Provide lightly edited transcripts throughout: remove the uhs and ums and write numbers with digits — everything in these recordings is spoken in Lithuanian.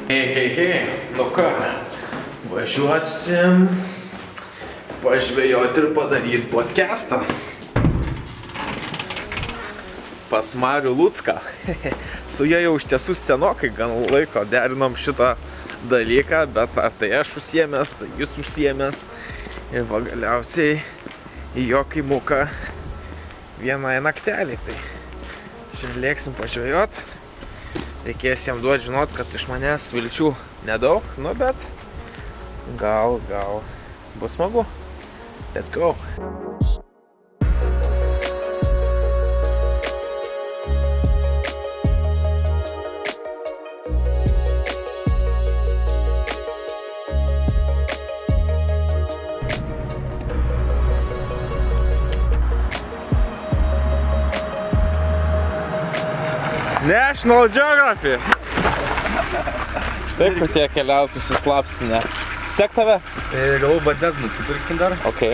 Hei, nu ką, važiuosim pažvejoti ir padaryti podcastą. Pas Marių Lucką. Su juo jau iš tiesų senokai gan laiko derinom šitą dalyką, bet ar tai aš užsiėmęs, tai jis užsiėmęs. Ir galiausiai į jo kaimuką vienai naktelį. Tai šiandien lėksim pažvejot. Reikės jam duoti žinot, kad iš manęs vilčių nedaug, nu bet gal bus smagu. Let's go! National Geography. Štai kur tie keliaus susislapstinę. Sek tave? Galų vandens nusipirksim dar. Ok.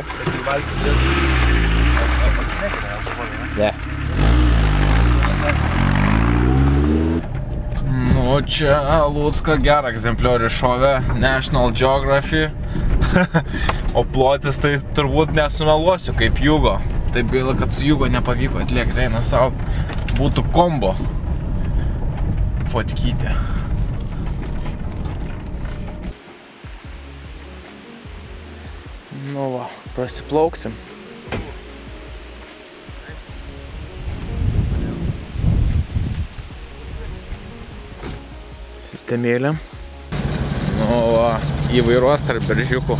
Ne. Nu, čia Lucka gerą egzempliorių šovė. National Geography. O plotis tai turbūt nesumeluosiu kaip Jugo. Taip gaila, kad su Jugo nepavyko atliekti. Eina savo. Būtų kombo. Fotkytė. Nu va, prasiplauksim. Sistemėlė. Nu va, įvairuos tarp beržiukų.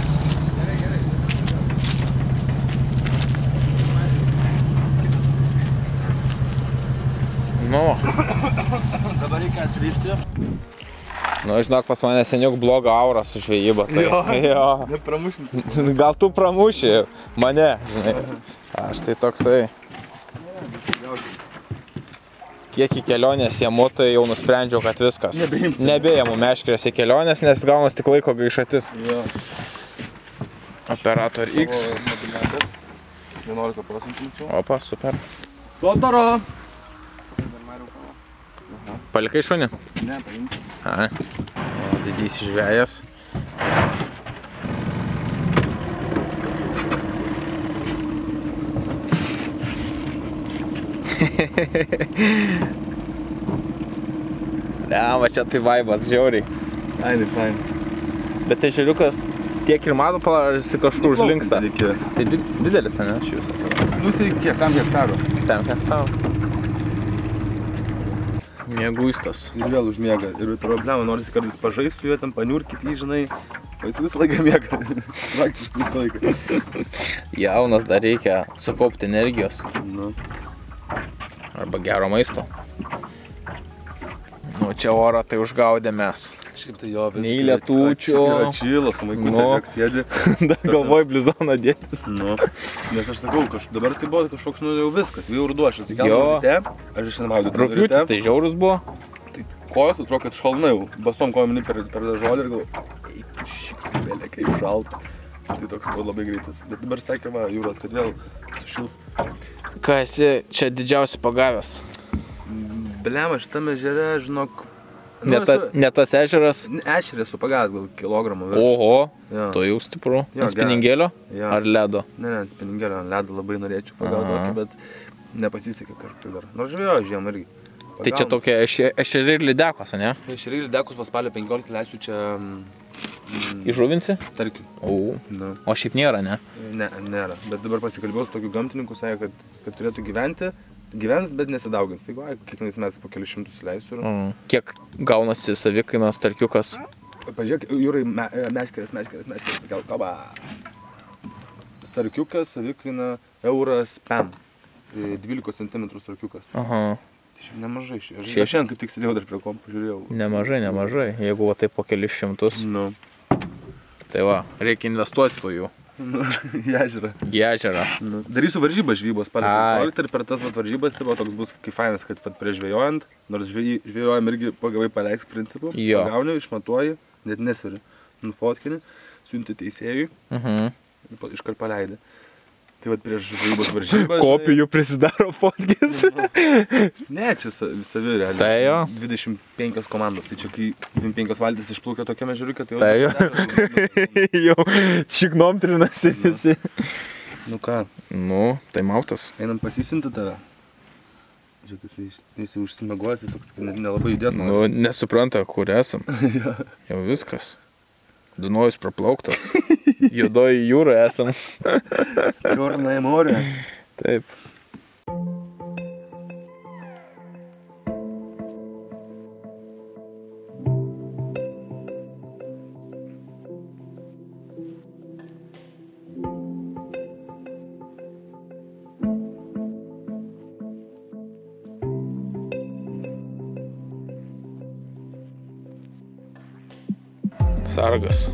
Nu. Dabar reikia atrišti. Nu, žinok, pas mane seniuk bloga aura su žvejyba. Tai, jo. Nepramušim. Gal tu pramuši mane, žinai. Aš tai toksai. Kiek į kelionės jėmu, tai jau nusprendžiau, kad viskas. Nebėjamų meškerės į kelionės, nes gaunas tik laiko gaišatis. Jo. Operator X. 11%. Opa, super. Totoro! Palikai šunį? Ne, paimti. A, o, didysis žvejas. Ne, va čia tai vaibas, žiauriai. Fain. Bet tai žiūriukas tiek ir mato, ar jis kažkur užlinksta. Tai didelis, ne, šis. Nu, jisai kiek, tam hektarų? Tam hektarų. Mieguistas. Ir vėl užmiega. Ir problema, norisi kartais pažaisti su juo, ten paniurkyti, žinai. O jis visą laiką miega. Praktiškai visą laiką. Jaunas dar reikia sukaupti energijos. Nu. Arba gero maisto. Nu, čia orą tai užgaudė mes. Šiaip tai jo viskas. Nei lietučio. Atšyla, su maikutė žiek sėdi. Dar galvoj blizoną dėtis. Nu. Nes aš sakau, dabar tai buvo kažkoks, nu jau viskas. Vėjų ruduo, aš atsikeldau ryte. Aš išsimaudyti ryte. Rugpjūtis tai žiaurus buvo. Tai kojos atrodo, kad šalna jau. Basom kojom per dažolį ir galvoju, eik šiktybėlė, kaip šalta. Tai toks buvo labai greitas. Bet dabar sakė, va, jūras, kad vėl sušils. Ką esi čia didžiausiai pagavęs? Blema, šitame ežere, žinok... Ne tas ežeras? Ešerį esu pagavęs gal kilogramų virš. Oho, to jau stipru. Ant spiningėlio? Ar ledo? Ne, ant spiningėlio, ant ledo labai norėčiau pagauti tokį, bet nepasisekė kažkaip dar. Nors žvejojau žiemą irgi. Tai čia tokie ešeriai ir lydekos, ne? Ešeriai ir lydekos spalio 15 leisiu čia... Įžuvinsi? Starkių. O šiaip nėra, ne? Ne, nėra. Bet dabar pasikalbėjau su tokiu gamintininku, sakė, kad turėtų gyvens, bet nesidaugins. Tai kiekvienais metais po kelius šimtus leisiu. Kiek gaunasi savikainas starkiukas? Pažiūrėk, jūrai meškerės. Gal kaba. Starkiukas, savikaina euras pem. 12 cm starkiukas. Aha. Šiaip nemažai. Aš šiandien kaip tik sėdėjau dar prie kompų, žiūrėjau. Nemažai. Jeigu va taip po kelius šimtus. Nu. Tai va, reikia investuoti tų jų. Į ežerą. Į ežerą. Darysiu varžybą žvybos spalio 15 ir per tas varžybas tai toks bus kaip fainas, kad prieš žvejojant, nors žvejojam irgi pagavai paleisk principu, pagauni, išmatuoji, net nesveri, nufotkini, siunti teisėjui, iškart paleidai. Tai vat prieš žvejybos varžybas. Kopijų prisidaro fotkis. Ne, čia savi realiai. Tai jo. 25 komandos. Tai čia kai 25 valtis išplaukia tokiame žiūriuke, tai jau... Tai jo. Jau čiknom trinasi visi. Nu ką? Nu, tai mautas. Einam pasisinti tave. Žiūrėk, jis užsimegojęs, jis toks nelabai judėt. Nu, nesupranta, kur esam. Jau viskas. Dunojus praplauktas. Juodoji jūra esam. Jornai morė. Taip. Sargas.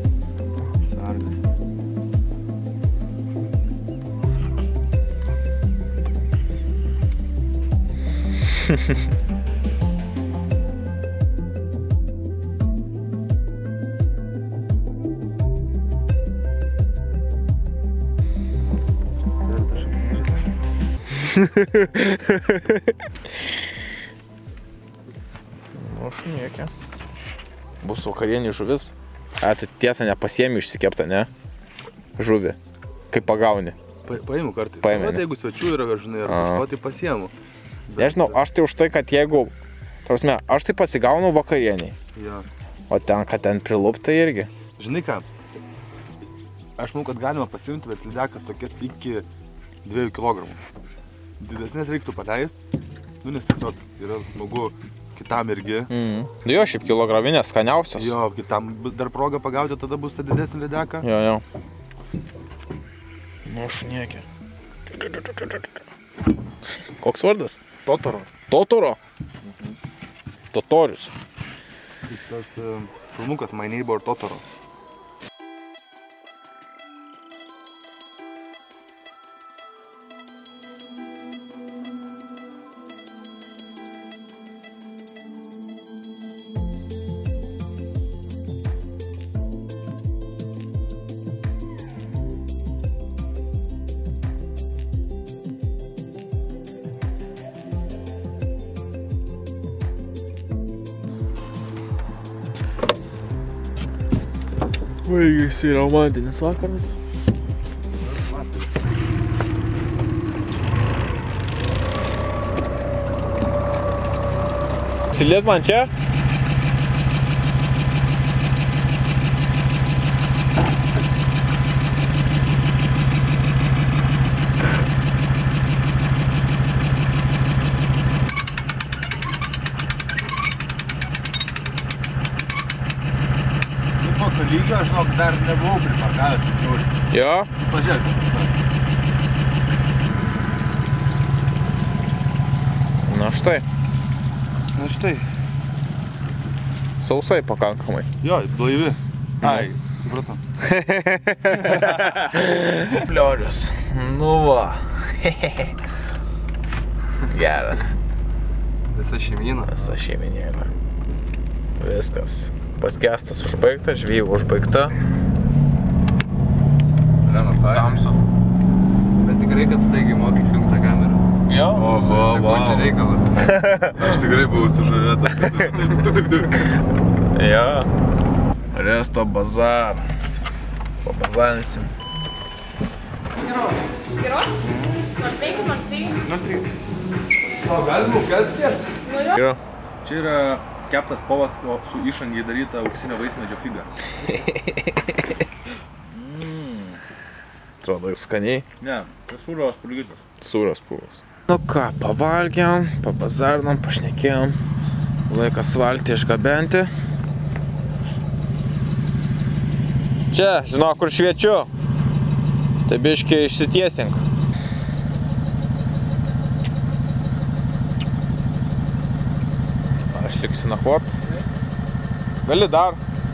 Nu, šuniekė. Bus vakarienė žuvis. A, tu tiesą nepasiemi išsikeptą, ne? Žuvį. Kaip pagauni. Paimu kartais. Paimi, Bet jeigu svečių yra, žinai, ar kažko, tai pasiemu. Nežinau, aš tai už tai, kad jeigu... Tarpsme, aš tai pasigaunu vakarieniai. Jo. O ten, kad ten priluptai irgi. Žinai ką? Aš manau, kad galima pasiimti, bet lydekas tokias iki 2 kg. Didesnės reiktų paleisti. Nu, nes tiesiog yra smagu kitam irgi. Nu jo, šiaip kilograminės skaniausios. Jo, kitam dar progą pagauti, tada bus ta didesnė lydeką. Jo, jo. Nu, šniekė. Koks vardas? Totoro. Totoro? Totorius. Tas filmukas My Neighbor Totoro. Baigėsi romantinis vakaras. Silėt man čia? Lygio, aš žinok, dar nebuvau priparkavęs į žiūrį. Jo? Pažiūrėk. Na štai. Na štai. Sausai pakankamai. Jo, blaivi. Ai, supratau. Pliorius. Nu va. Geras. Visa šeimyna. Visa šeiminėlė. Viskas. Podcastas užbaigtas, žvejyba užbaigta. Tamsu. Bet tikrai, kad staigiai mokai įsijungti tą kamerą. Jo? Sekundžių reikalas. Aš tikrai buvau sužavėtas. Jo. Resto bazar. Pabazarinsim. Skiros? Nors 5. O, galima, kad sėsti? Nu jo. Gero. Čia yra keptas povas su išangiai daryta auksinio vaismedžio figa. Atrodo skaniai. Ne, tai sūrios purgytas. Sūrios pūvos. Nu ką, pavalgiam, pabazarnom, pašnekėjom. Laikas valtį išgabenti. Čia, žinau, kur šviečiu. Tai biškiai išsitiesink. Aš liksiu nakvot. Gali dar.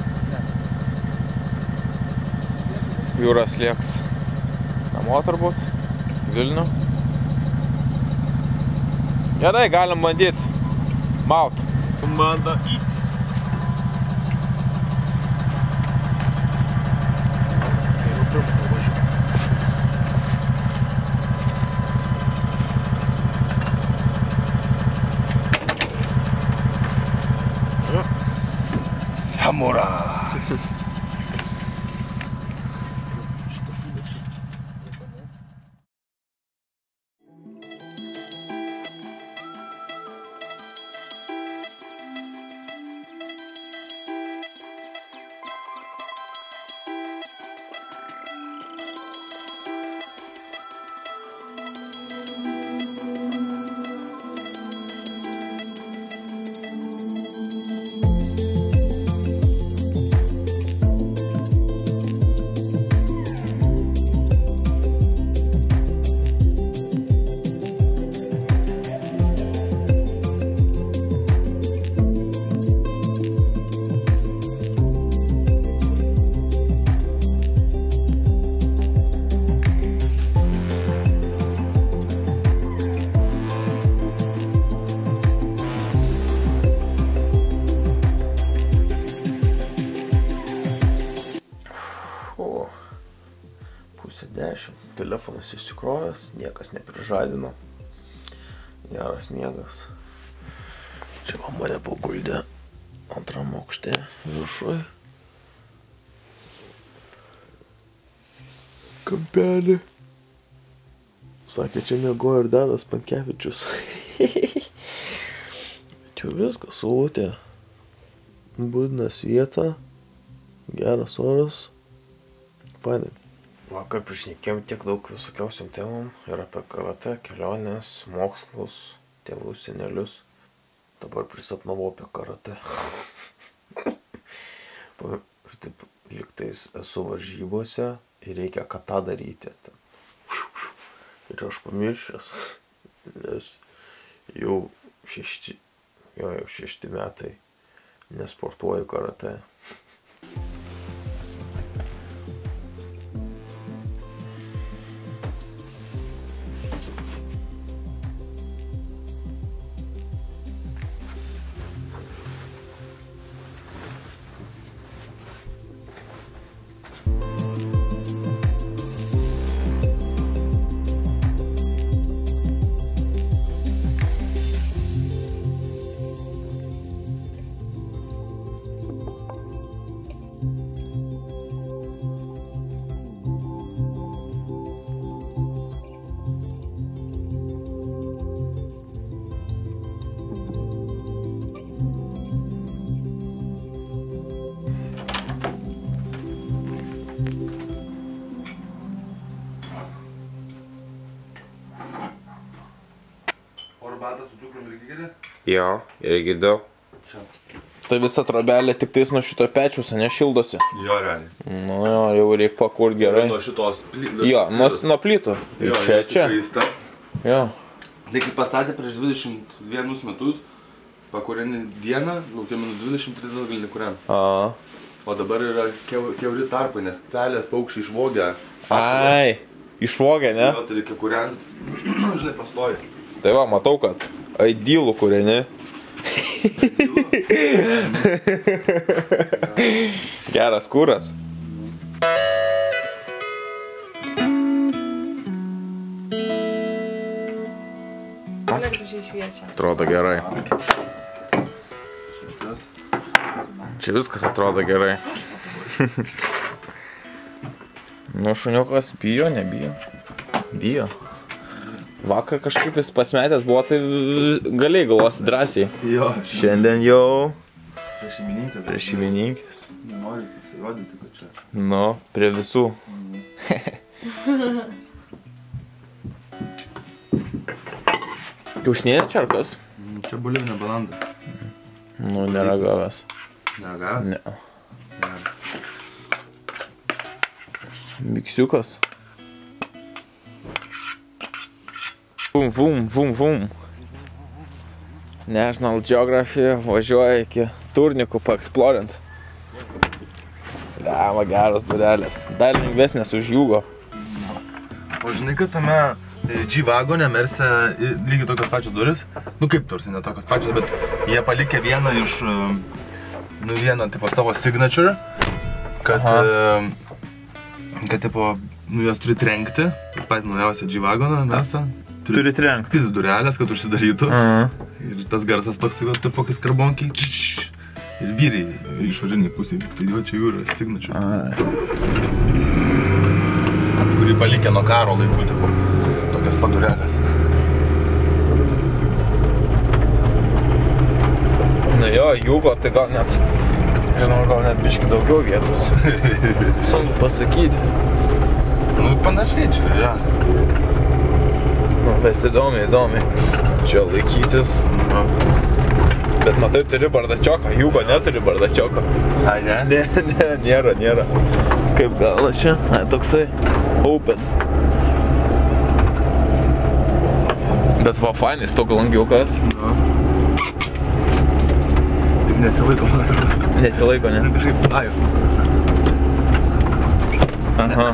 Jūras lieks namo turbūt. Vilnių. Gerai, galim bandyti. Maut. Komanda X. Samura. Pusė 10. Telefonas įsikrovęs, niekas neprižadino. Geras miegas. Čia va mane paguldė antram aukšte viršui. Kampelį. Sakė, čia miegojo ir Danas Pankevičius. Bet jau viskas, saulutė. Būdinas vieta. Geras oras. Fainai. Vakar prišnekėjom tiek daug visokiausiam temam ir apie karatė, kelionės, mokslus, tėvus, senelius. Dabar prisapnavau apie karatė. Ir taip liktais esu varžybose ir reikia ką tą daryti. Ir aš pamiršęs, nes jau 6 metai nesportuoju karatė. Arbatą su cukrum irgi geri? Jo, irgi daug. Tai visa trobelė tik tais nuo šito pečiaus, nešildosi. Jo, realiai. Nu jo, jau reikia pakurt gerai. Nuo šitos plytų. Jo, nuo plytų. Ir Jo, čia. Jo. Tai kai pastatė prieš 21 metus, pakūreni dieną, laukia minus 23 gal nekūren. O dabar yra kiauri tarpai, nes pelės paukščiai išvogė. Ai, išvogė, ne? Jo, tai reikia kūrent, žinai, pastoji. Tai va, matau, kad aidylų kūreni. Geras kūras. Saulė gražiai šviečia. Atrodo gerai. Čia viskas atrodo gerai. Nu, šuniukas bijo, nebijo. Bijo. Vakar kažkaip jis pasmetęs buvo, tai galėjai galvosi drąsiai. Jo. Šiandien jau... Prie šeimininkės. Nenori pasirodyti, kad čia. Nu, prie visų. Kiaušinėlė čia ar kas? Čia bulivinė balanda. Nu, neragavęs. Neragavęs? Ne. Miksiukas. Vum. National Geography važiuoja iki Turnikų paeksplorint. Lema, geras durelės. Dar lengvesnės už Jugo. O žinai, kad tame G-Wagone Merse lygiai tokios pačios duris? Nu kaip tarsi, ne tokios pačios, bet jie palikė vieną iš... Nu vieną, tipo, savo signature. Kad, tipo, nu jos turi trenkti. Tas patį naujausią G-Wagoną Merse. Turi trenkti. Trys durelės, kad užsidarytų. Ir tas garsas toks, tipo, kai skarbonkiai. Ir vyriai išoriniai pusėje. Tai va čia jų yra stignačių. Kurį palikė nuo karo laikų, tipo, tokias padurelės. Na jo, Jugo, tai gal net, žinau, gal net biški daugiau vietos. Sunku pasakyti. Nu, panašiai čia, ja. Nu, bet įdomi. Čia laikytis. Bet matai, turi bardačioką. Jugo neturi bardačioką. Ai, ne? Ne, nėra. Kaip galas čia? Ai, toksai open. Bet va, fainis toks langiukas. Nu. Tik nesilaiko, man atrodo. Nesilaiko, ne? Kažkaip, ai. Aha.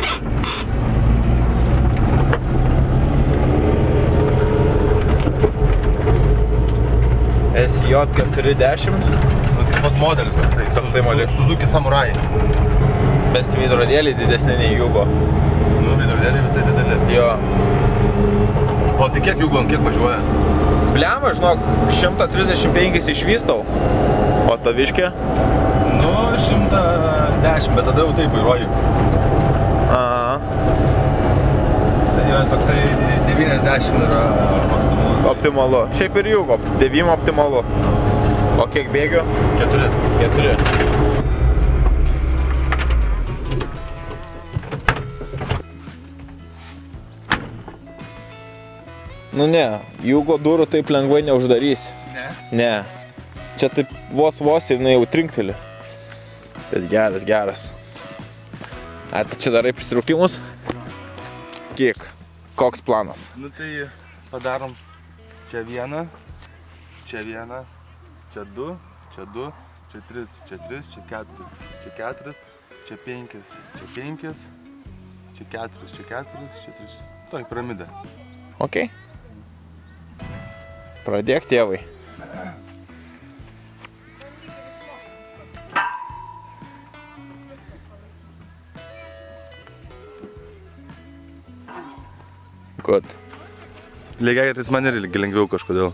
SJ410. Vat modelis toksai. Toksai modelis. Suzuki Samurai. Bent veidrodėliai didesni nei Jugo. Nu, veidrodėliai visai dideli. Jo. O tai kiek Jugo, kiek važiuoja? Bliama, žinok, 135 išvystau. O taviškė? Nu, 110, bet tada jau taip vairuoju. Aha. Tai jau toksai 90 yra optimalus. Optimalu. Šiaip ir Jugo, 9 optimalu. O kiek bėgių? 4. Nu ne, Jugo durų taip lengvai neuždarysi. Ne. Čia taip vos ir jinai jau trinkteli. Bet geras. A, tai čia darai prisirūkimus? Kiek? Koks planas? Nu tai padarom čia vieną, čia 2, čia 3, čia 4, čia 5, čia 3. Toj piramidė. Ok. Pradėk, tėvai. Good. Lygiai, tai man ir lengviau kažkodėl.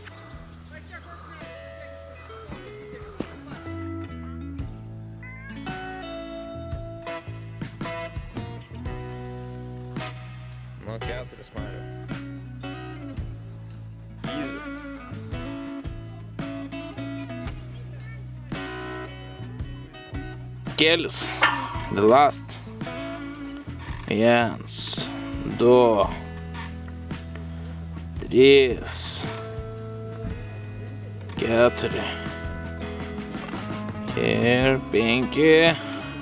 Nu, 4 Mario. Easy. Kelis. The last. 1, 2, 3, 4 ir 5.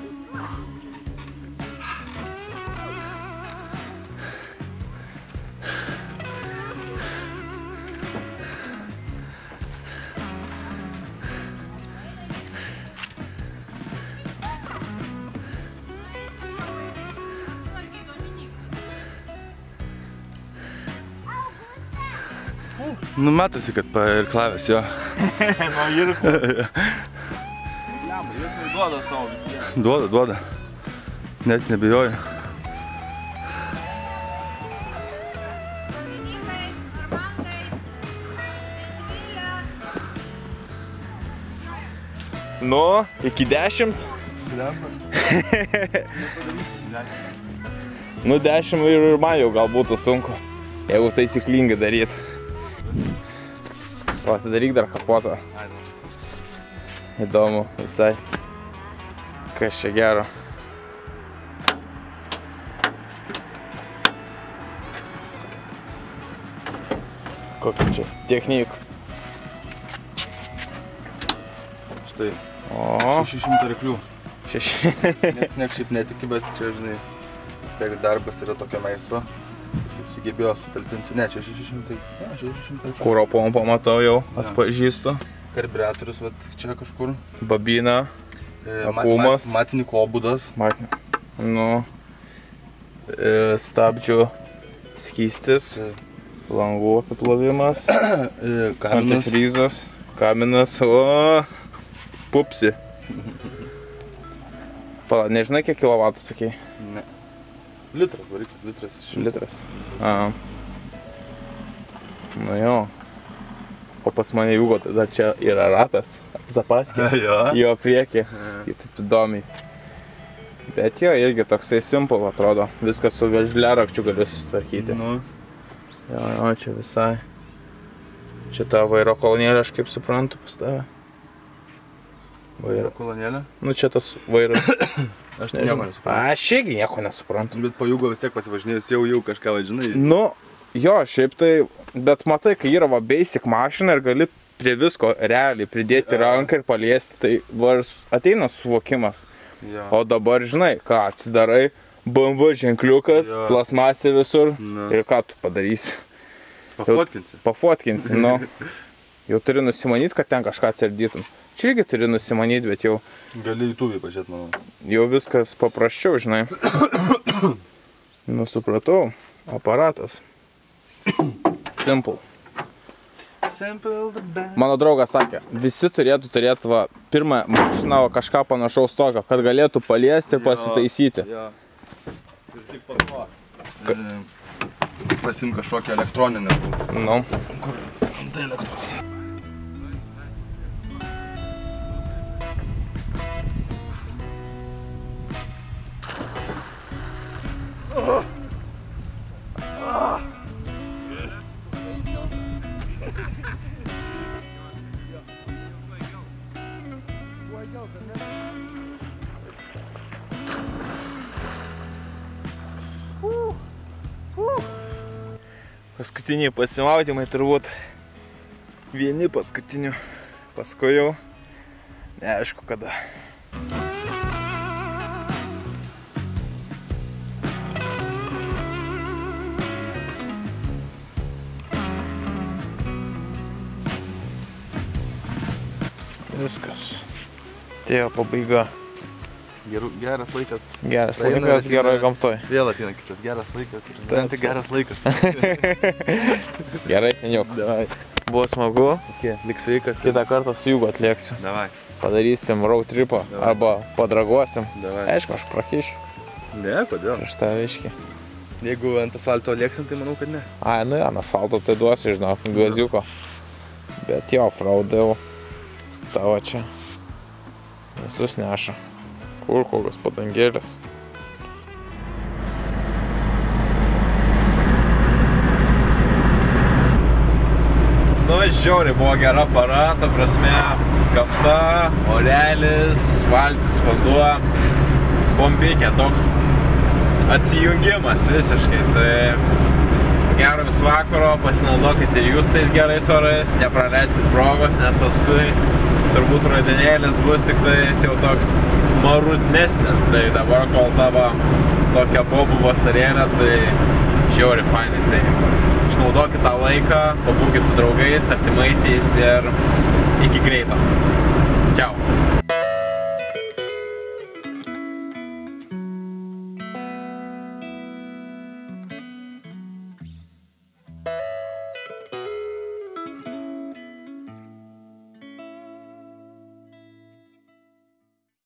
Nu, matosi, kad pairklavęs jo. Nuo irkų. Irkai duoda savo visiems. Duoda. Net nebijoju. Nu, iki 10. Nu, 10 ir man jau gal būtų sunku, jeigu taisyklingai darytų. Pasidaryk dar kapotą. Įdomu visai. Kas čia gero. Kokia čia technika. Štai. O. 600 reklių. 6. Nieks šiaip netiki, bet čia, žinai, vis tiek darbas yra tokio meistro. Jis sugebėjo sutalpinti. Ne, čia 600. Ne, 600. Kuro pompą matau jau, atpažįstu. Karbiuratorius, vat čia kažkur. Babina. Akumas. Matinį kobudas. Nu. Stabdžių skystis. Langų apiplovimas. Antifrizas. Kaminas. O. Pupsi. Pala, nežinai, kiek kilovatų sakei? Ne. Litras, variklis, litras. A. Nu jo. o pas mane Jugo, tai dar čia yra ratas, zapaskė, jo priekį, tai taip įdomiai. Bet jo, irgi toksai simple atrodo, viskas su vežliarakčiu galiu susitvarkyti. Jo, čia visai. Čia ta vairo kolonėlė, aš kaip suprantu, pas tave. Vairo kolonėlė? Nu čia tas vairas. Aš nieko nesuprantu. Aš irgi nieko nesuprantu. Bet po Jugo vis tiek pasivažinėjus jau kažką vadžinai. Nu, jo, šiaip tai, bet matai, kai yra va basic mašina ir gali prie visko realiai pridėti ranką ir paliesti, tai vars ateina suvokimas. O dabar, žinai, ką atsidarai, BMW ženkliukas, plasmasė visur ir ką tu padarysi? Pafotkinsi? Pafotkinsi, nu. Jau turi nusimanyti, kad ten kažką atsardytum. Čia irgi turi nusimanyti, bet jau... Gali YouTube pažiūrėti, manau. Jau viskas paprasčiau, žinai. Nu, supratau. Aparatas. Simple. Mano draugas sakė, visi turėtų turėti va, pirmą mašiną kažką panašaus tokio, kad galėtų paliesti ir pasitaisyti. Jo. Ir tik po to. Pasim kažkokią elektroninę. Nu. Tai elektronis. Paskutiniai pasimaudymai turbūt vieni paskutinių, paskui jau neaišku kada. Viskas. Atėjo pabaiga. Geras laikas. Geras laikas, geroje gamtoje. Vėl ateina kitas geras laikas. Ir tik geras laikas. Gerai, seniuk. Buvo smagu. Lik sveikas. Kitą kartą su Jugu atlėksiu. Davai. Padarysim road tripą arba padraguosim. Davai. Aišku, aš prakišiu. Ne, kodėl? Iš taviškį. Jeigu ant asfalto lėksim, tai manau, kad ne. Ai, nu ant asfalto tai duosiu, žinok, gaziuko. Bet jo, fraudau. Tavo čia. Visus neša. Kur kokios padangėlės. Nu, žiauriai buvo gera para, ta prasme, gamta, orelis, valtis, vanduo. Bombikė, toks atsijungimas visiškai. Tai gero vis vakaro, pasinaudokite ir jūs tais gerais orais, nepraleiskit progos, nes paskui turbūt rudenėlis bus tik tais jau toks marudnesnis, tai dabar kol tavo tokia bobų vasarėlė, tai žiauriai fainai, tai išnaudokit tą laiką, pabūkit su draugais, artimaisiais ir iki greito. Čiau.